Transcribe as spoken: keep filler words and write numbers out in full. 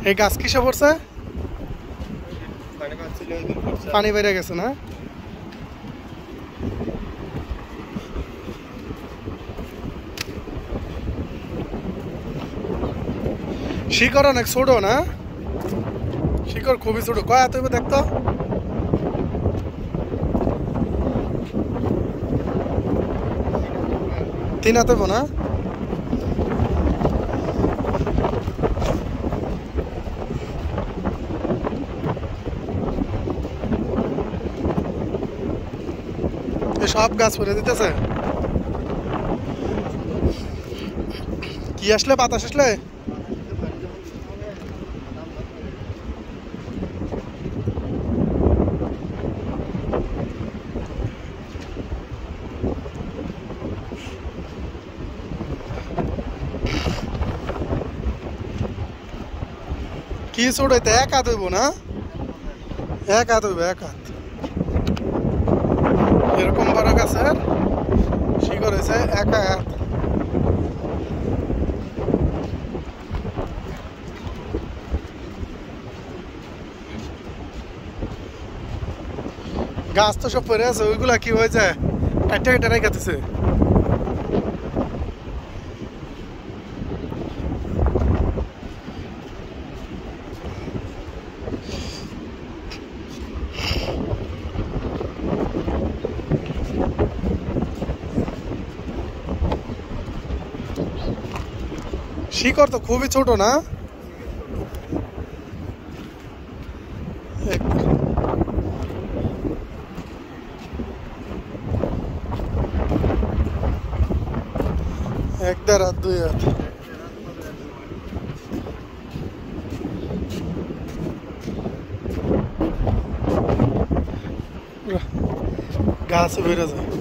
এই গাছ কিসে পড়ছে? পানি বেড়ে গেছে না? শিকড় অনেক ছোট না? শিকড় খুবই ছোট। কয় হাত হইবে দেখতো? তিন হাত হইব না? সব গাছ পরে দিতেছে। কি আসলে? বাতাস আসলে? কি ছোট হইতে এক হাত হইব না? এক হাত হইব, এক হাত। এরকম বড় গাছের শিকড় হয়েছে এক হাত। গাছ তো সব পরে আছে, ওইগুলা কি হয়েছে? কাটতে কাটতে রেখেছে। শিকড় তো খুবই ছোট না? এক দেড় হাত, দুই হাত। গাছ বেড়ে যায়।